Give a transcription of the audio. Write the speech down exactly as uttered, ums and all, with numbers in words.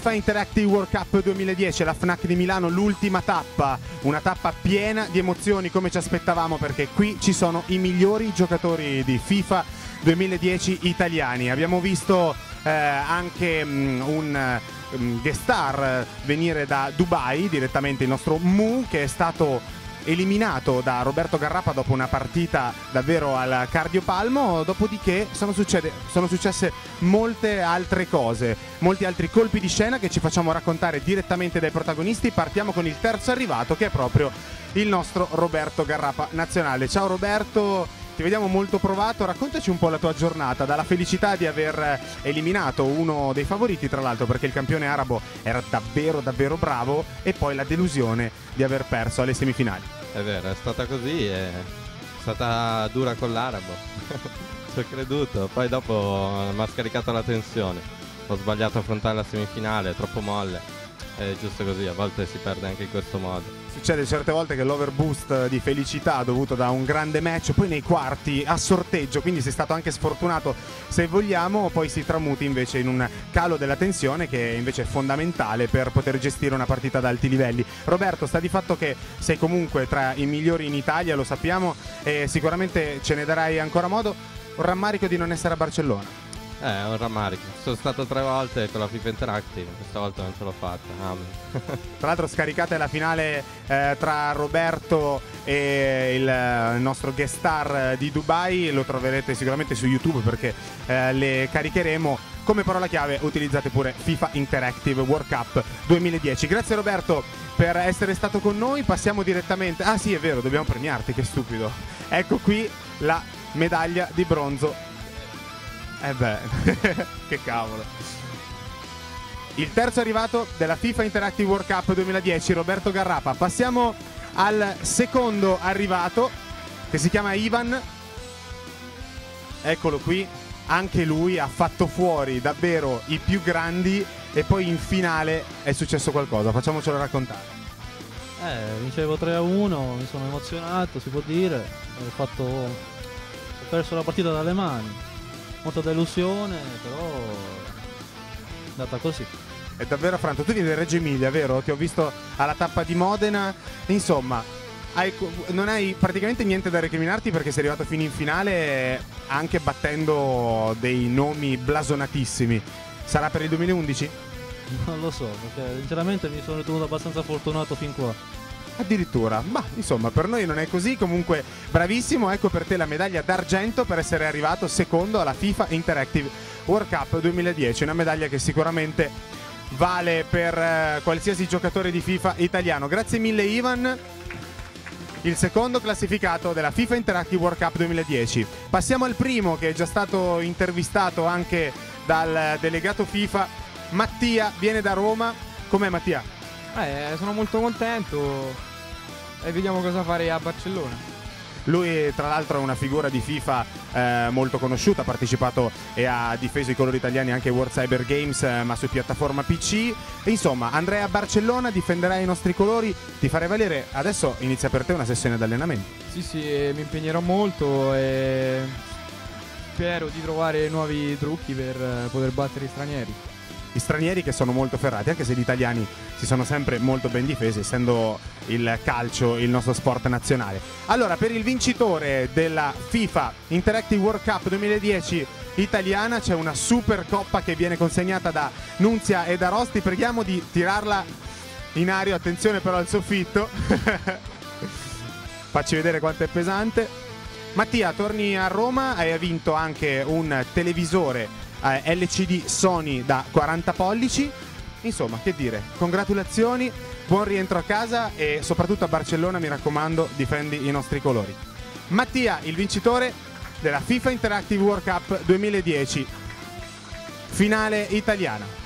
FIFA Interactive World Cup duemiladieci, la FNAC di Milano, l'ultima tappa, una tappa piena di emozioni come ci aspettavamo, perché qui ci sono i migliori giocatori di FIFA duemiladieci italiani. Abbiamo visto eh, anche mh, un um, guest star venire da Dubai, direttamente il nostro Mu, che è stato eliminato da Roberto Garrapa dopo una partita davvero al cardiopalmo. Dopodiché sono, succede, sono successe molte altre cose, molti altri colpi di scena che ci facciamo raccontare direttamente dai protagonisti. Partiamo con il terzo arrivato, che è proprio il nostro Roberto Garrapa nazionale. Ciao Roberto, ti vediamo molto provato, raccontaci un po' la tua giornata, dalla felicità di aver eliminato uno dei favoriti, tra l'altro, perché il campione arabo era davvero davvero bravo, e poi la delusione di aver perso alle semifinali. È vero, è stata così, è stata dura con l'arabo, ci ho creduto, poi dopo mi ha scaricato la tensione, ho sbagliato a affrontare la semifinale, troppo molle, è giusto così, a volte si perde anche in questo modo. Succede certe volte che l'overboost di felicità dovuto da un grande match, poi nei quarti a sorteggio, quindi sei stato anche sfortunato se vogliamo, poi si tramuti invece in un calo della tensione, che invece è fondamentale per poter gestire una partita ad alti livelli. Roberto, sta di fatto che sei comunque tra i migliori in Italia, lo sappiamo, e sicuramente ce ne darai ancora modo. Un rammarico di non essere a Barcellona. Eh, è un rammarico. Sono stato tre volte con la FIFA Interactive, questa volta non ce l'ho fatta. Amen. Tra l'altro scaricate la finale eh, tra Roberto e il, il nostro guest star di Dubai, lo troverete sicuramente su YouTube, perché eh, le caricheremo. Come parola chiave utilizzate pure FIFA Interactive World Cup duemiladieci. Grazie Roberto per essere stato con noi. Passiamo direttamente... Ah sì, è vero, dobbiamo premiarti, che stupido. Ecco qui la medaglia di bronzo. Eh beh, che cavolo. Il terzo arrivato della FIFA Interactive World Cup duemiladieci, Roberto Garrapa. Passiamo al secondo arrivato, che si chiama Ivan. Eccolo qui. Anche lui ha fatto fuori davvero i più grandi, e poi in finale è successo qualcosa. Facciamocelo raccontare. Eh, vincevo tre a uno, mi sono emozionato, si può dire. Ho fatto... ho perso la partita dalle mani. Molta delusione, però è andata così. È davvero affranto. Tu vieni da Reggio Emilia, vero? Ti ho visto alla tappa di Modena. Insomma, hai, non hai praticamente niente da recriminarti, perché sei arrivato fino in finale anche battendo dei nomi blasonatissimi. Sarà per il duemilaundici? Non lo so, perché sinceramente mi sono ritenuto abbastanza fortunato fin qua. Addirittura, ma insomma per noi non è così. Comunque bravissimo, ecco per te la medaglia d'argento per essere arrivato secondo alla FIFA Interactive World Cup duemiladieci, una medaglia che sicuramente vale per eh, qualsiasi giocatore di FIFA italiano. Grazie mille Ivan, il secondo classificato della FIFA Interactive World Cup duemiladieci. Passiamo al primo, che è già stato intervistato anche dal delegato FIFA. Mattia viene da Roma. Com'è Mattia? Eh, sono molto contento e vediamo cosa fare a Barcellona. Lui tra l'altro è una figura di FIFA eh, molto conosciuta, ha partecipato e ha difeso i colori italiani anche ai World Cyber Games, eh, ma su piattaforma P C. E insomma, andrai a Barcellona, difenderai i nostri colori, ti farai valere. Adesso inizia per te una sessione di allenamento. Sì sì, mi impegnerò molto e spero di trovare nuovi trucchi per poter battere gli stranieri. Gli stranieri che sono molto ferrati, anche se gli italiani si sono sempre molto ben difesi, essendo il calcio il nostro sport nazionale. Allora, per il vincitore della FIFA Interactive World Cup duemiladieci italiana c'è una super coppa che viene consegnata da Nunzia e da Rosti. Preghiamo di tirarla in aria, attenzione però al soffitto. Facci vedere quanto è pesante. Mattia, torni a Roma, hai vinto anche un televisore L C D Sony da quaranta pollici. Insomma, che dire, congratulazioni, buon rientro a casa e soprattutto a Barcellona, mi raccomando, difendi i nostri colori. Mattia, il vincitore della FIFA Interactive World Cup duemiladieci, finale italiana.